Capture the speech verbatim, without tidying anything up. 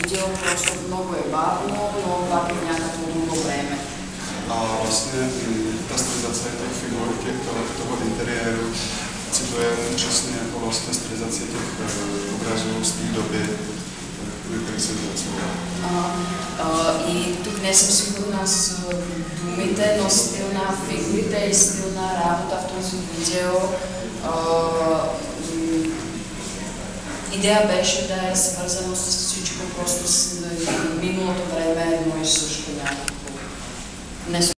видео, просто много е бавно, но пак е някакво друго време. A vlastně ta stylizace těch figur, těch, toho interiéru, cituje přesně jako vlastně stylizaci těch obrazů z té doby, který jsem pracoval. И тук не съм сигурна с думите, но стил на фигурите и стил на работа в този видео. Идея беше да е свързано с всичко, просто с миналото време, но и също някакво.